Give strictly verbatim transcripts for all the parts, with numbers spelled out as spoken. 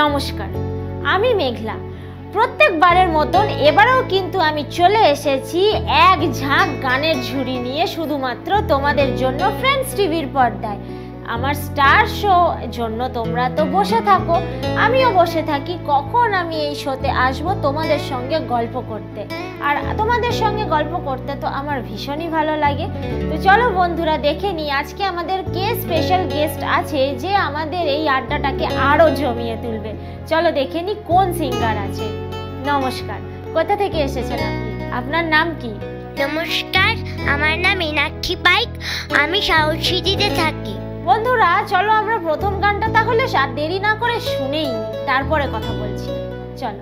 নমস্কার, আমি মেঘলা। প্রত্যেকবারের মতন এবারেও কিন্তু আমি চলে এসেছি এক ঝাঁক গানের ঝুড়ি নিয়ে, শুধুমাত্র তোমাদের জন্য ফ্রেন্ডস টিভির পর্দায়। আমার স্টার শো জন্য তোমরা তো বসে থাকো, আমিও বসে থাকি কখন আমি এই শোতে আসবো তোমাদের সঙ্গে গল্প করতে। আর তোমাদের সঙ্গে গল্প করতে তো আমার ভীষণই ভালো লাগে। তো চলো বন্ধুরা, দেখে নিই আজকে আমাদের কে স্পেশাল গেস্ট আছে যে আমাদের এই আড্ডাটাকে আরও জমিয়ে তুলবে। চলো দেখে নিই কোন সিঙ্গার আছে। নমস্কার, কোথা থেকে এসেছেন আপনি? আপনার নাম কি? নমস্কার, আমার নাম এনাক্ষী পাইক, আমি সাউথ সিটিতে থাকি। বন্ধুরা চলো আমরা প্রথম গানটা তাহলে আর দেরি না করে শুনেই নিই, তারপরে কথা বলছি। চলো।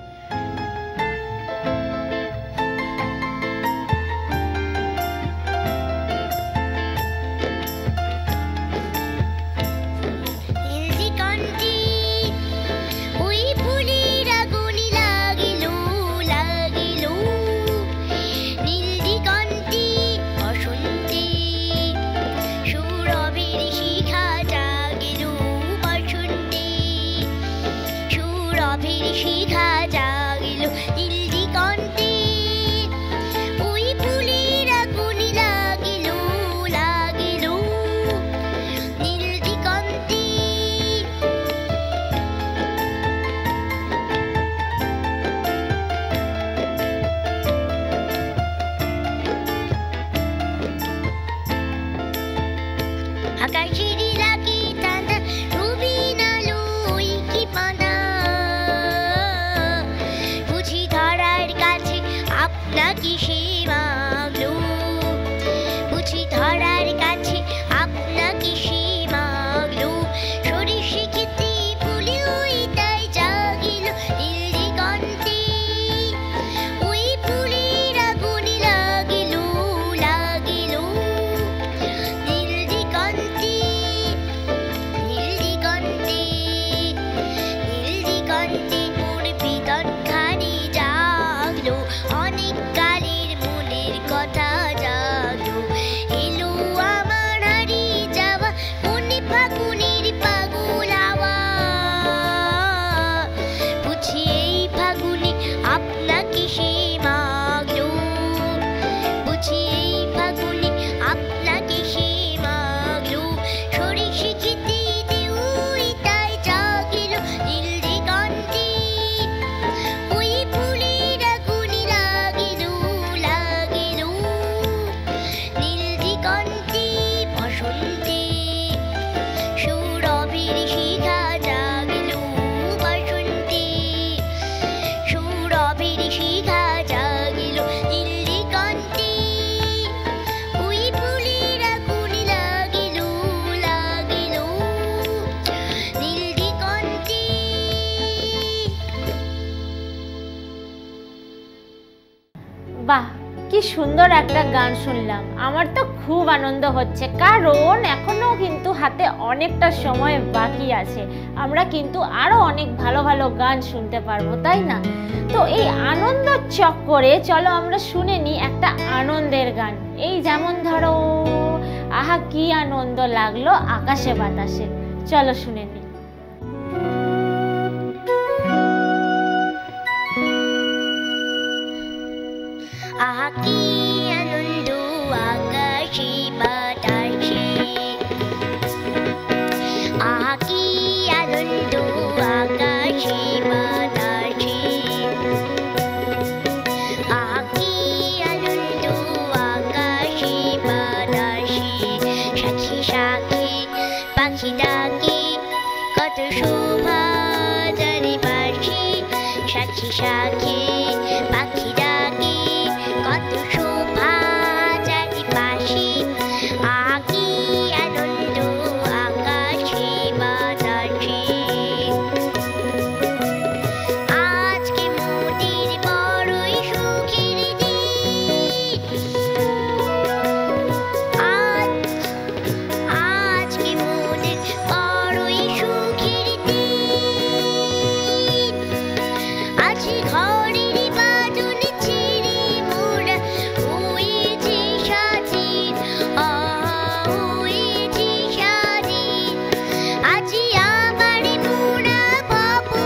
বাহ, কি সুন্দর একটা গান শুনলাম। আমার তো খুব আনন্দ হচ্ছে, কারণ এখনো কিন্তু হাতে অনেকটা সময় বাকি আছে। আমরা কিন্তু আরো অনেক ভালো ভালো গান শুনতে পারবো, তাই না? তো এই আনন্দ চক্করে চলো আমরা শুনে নিই একটা আনন্দের গান। এই যেমন ধরো, আহা কি আনন্দ লাগলো আকাশে বাতাসে। চলো শুনে নিই। আহা কি আনন্দ আকাশে বাতাসে, আহা কি আনন্দ আকাশে বাতাসে, আহা কি আনন্দ আকাশে বাতাসে। সাথী সাথী পাখি ডাকে কত শোভা চারিপাশে, সাথী সাথী পাখি ডাকে কত শোভা চারিপাশে। আহা কি আনন্দ আকাশে বাতাসে। আজকে মোদের বড়ই সুখের দিন, আজ আজকে মোদের বড়ই সুখের দিন। আছি ঘরের বাঁধন ছেড়ে মোরা হয়েছি স্বাধীন, হয়েছি স্বাধীন। আছি আবার মোরা পাবো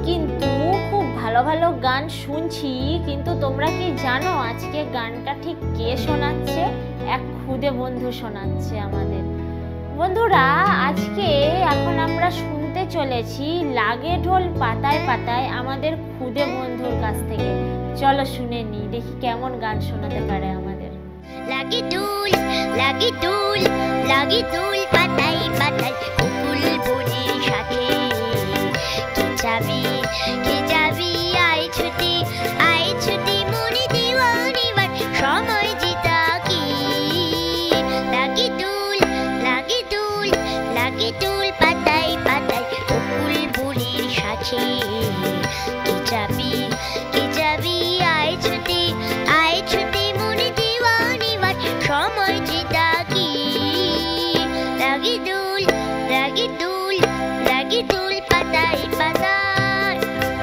কিন্তু খুব ভালো ভালো গান শুনছি, কিন্তু তোমরা কি জানো আজকে গানটা ঠিক কে শোনাচ্ছে? এক খুদে বন্ধু শোনাচ্ছে আমাদের। বন্ধুরা, আজকে এখন আমরা শুনতে চলেছি লাগে ঢোল পাতায় পাতায় আমাদের খুদে বন্ধুর কাছ থেকে। চলো শুনে নি, দেখি কেমন গান শোনাতে পারে আমাদের। লাগে ঢোল লাগে ঢোল লাগে ঢোল পাতায় পাতায় বকুল বনের সাথে, কে যাবি কে যাবি আয় ছুটি আয় ছুটি মনে দিওয়ানিবার সময় যেটা কি। লাগে ঢোল লাগে ঢোল লাগে ঢোল পাতায় পাতায় বকুল বনের সাথে, কে যাবি কে যাবি আয় ছুটি আয় ছুটি মনে দিওয়ানিবার সময় যেটা কি। লাগে ঢোল লাগে ঢোল লাগে ঢোল পাতায় পাতায়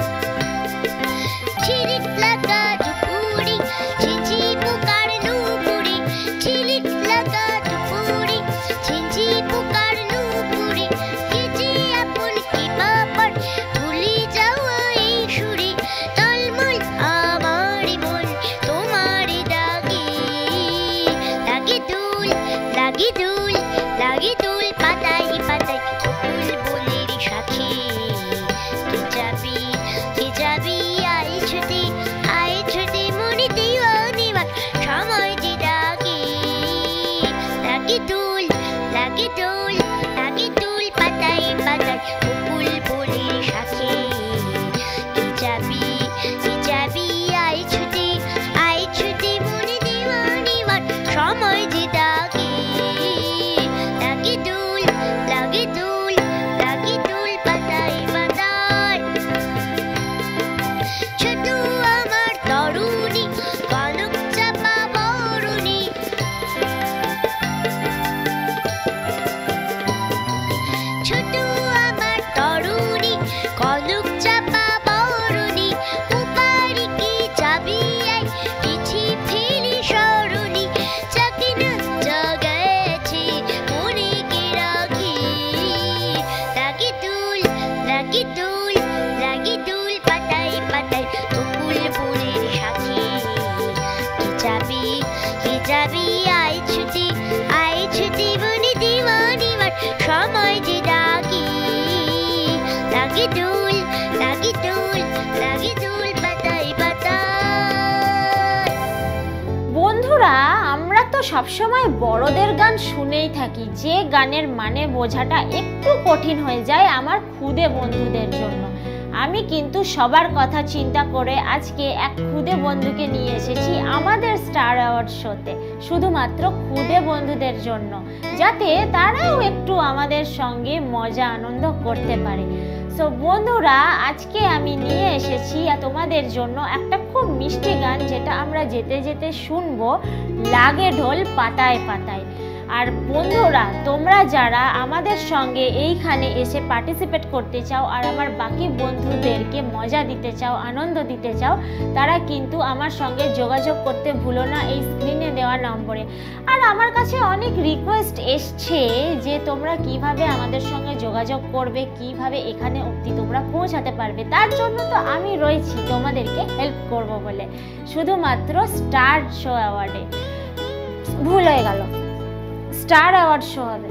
ঝিলিক লাগা দুপুরি ঝিঝি পোকার নুপুরি, ঝিলিক লাগা দুপুরি ঝিঝি পোকার নুপুরি, ঝিঝি আপন কি বাবার ভুলি যাওয়া এই সুরে, টলমল আমার মন তোমার ডাকি। লাগে ঢোল লাগে ঢোল লাগে ঢোল পাতায় পাতায় বকুল বনের সাথে, কে যাবি কে যাবি আয় ছুটি আয় ছুটি মনে দিওয়ানিবার সময় যে ডাকি। লাগে ঢোল লাগে ঢোল লাগে ঢোল পাতায় পাতায় বকুল বনের সাথে, কে যাবি কে যাবি আয় ছুটি আয় ছুটি মনে দিওয়ানিবার সময় যে ডাকি। লাগে ঢোল লাগে ঢোল লাগে ঢোল পাতায় পাতায় ছোট আমার তরুণী কনক চাপা বরণী, ছোট আমার তরুণী কনক চাপা বরণী, উপারি কি যাবি আয় পিছি ফেলি সরণী, যাকে না জাগেছি মনে কে রাখি। লাগে ঢোল লাগে ঢোল লাগে ঢোল পাতায় পাতায় বকুল বনের সাথে, কে যাবি কে যাবি আয় ছুটি আয় ছুটি মনে দিওয়ানিবার সময় যে ডাকি। লাগে ঢোল লাগে ঢোল লাগে ঢোল পাতায় পাতায়। বন্ধুরা, আমরা তো সবসময় বড়দের গান শুনেই থাকি, যে গানের মানে বোঝাটা একটু কঠিন হয়ে যায় আমার খুদে বন্ধুদের জন্য। আমি কিন্তু সবার কথা চিন্তা করে আজকে এক খুদে বন্ধুকে নিয়ে এসেছি আমাদের স্টার অ্যাওয়ার্ড শোতে, শুধুমাত্র খুদে বন্ধুদের জন্য, যাতে তারাও একটু আমাদের সঙ্গে মজা আনন্দ করতে পারে। সো বন্ধুরা, আজকে আমি নিয়ে এসেছি তোমাদের জন্য একটা খুব মিষ্টি গান, যেটা আমরা যেতে যেতে শুনবো, লাগে ঢোল পাতায় পাতায়। আর বন্ধুরা, তোমরা যারা আমাদের সঙ্গে এইখানে এসে পার্টিসিপেট করতে চাও আর আমার বাকি বন্ধুদেরকে মজা দিতে চাও, আনন্দ দিতে চাও, তারা কিন্তু আমার সঙ্গে যোগাযোগ করতে ভুলো না এই স্ক্রিনে দেওয়া নম্বরে। আর আমার কাছে অনেক রিকোয়েস্ট এসছে যে তোমরা কিভাবে আমাদের সঙ্গে যোগাযোগ করবে, কিভাবে এখানে অবধি তোমরা পৌঁছাতে পারবে। তার জন্য তো আমি রয়েছি তোমাদেরকে হেল্প করব বলে, শুধুমাত্র স্টার শো অ্যাওয়ার্ডে। ভুল হয়ে গেল, স্টার অ্যাওয়ার্ড শো হবে।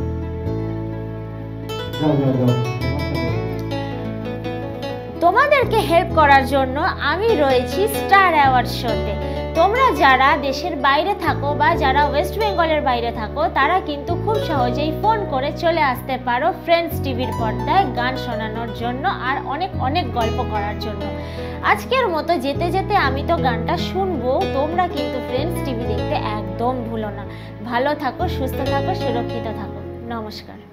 তোমাদেরকে হেল্প করার জন্য আমি রয়েছি স্টার অ্যাওয়ার্ড শোতে। তোমরা যারা দেশের বাইরে থাকো বা যারা ওয়েস্ট বেঙ্গলের বাইরে থাকো, তারা কিন্তু খুব সহজেই ফোন করে চলে আসতে পারো ফ্রেন্ডস টিভির পর্দায় গান শোনানোর জন্য আর অনেক অনেক গল্প করার জন্য। আজকের মতো যেতে যেতে আমি তো গানটা শুনবো, তোমরা কিন্তু ফ্রেন্ডস টিভি দেখতে একদম ভুলো না। ভালো থাকো, সুস্থ থাকো, সুরক্ষিত থাকো। নমস্কার।